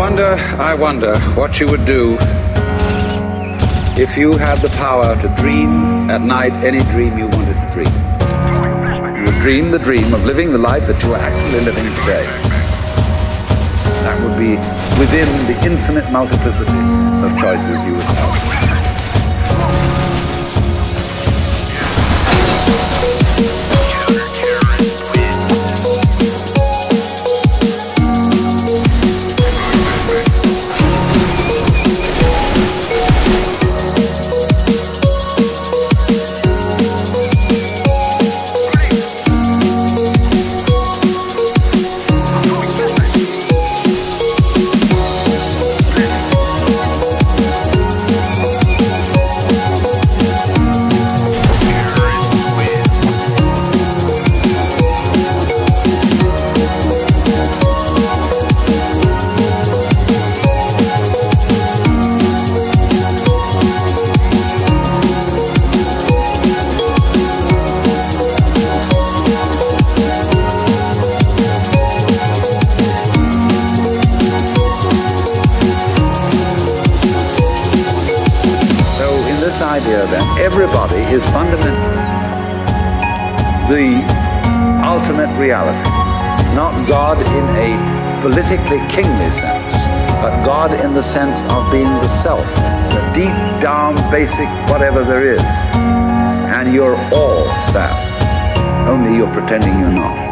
I wonder what you would do if you had the power to dream at night any dream you wanted to dream. You would dream the dream of living the life that you are actually living today. That would be within the infinite multiplicity of choices you would have. Idea then, everybody is fundamentally the ultimate reality, not God in a politically kingly sense, but God in the sense of being the self, the deep down basic whatever there is, and you're all that, only you're pretending you're not.